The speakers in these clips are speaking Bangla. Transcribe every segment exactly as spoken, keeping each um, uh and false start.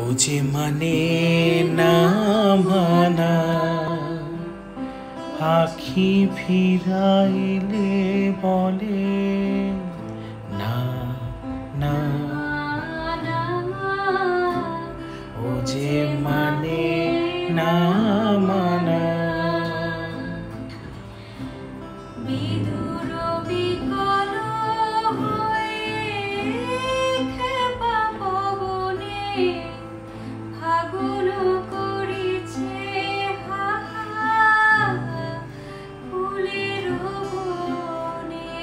যে মানে না মানা আখি ফিরাইলে বলে না না ও যে মানে না মানা বিদুর বিকল হয়ে খেপা পবনে ফাগুন করিছে হাহা ফুলের বনে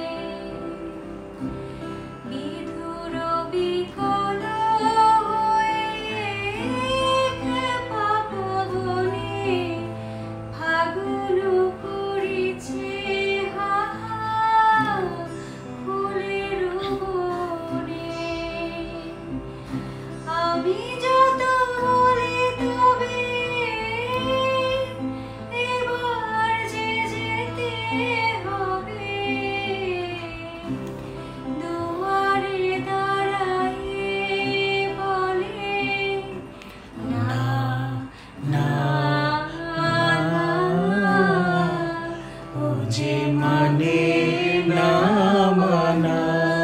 বিদুর বিকল হয়ে খেপা পবনে ফাগুন করিছে হাহা ফুলের বনে আমি যত বলি তবে এবার যে যেতে হবে দুয়ারে দাঁড়াইয়ে বলে না না ও যে মানে না মানা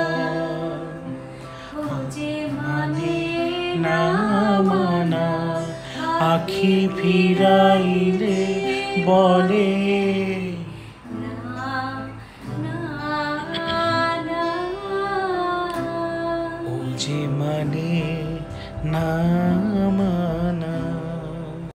ও যে মানে না মানা আখি ফিরাইলে বলে না না না ও যে মানে না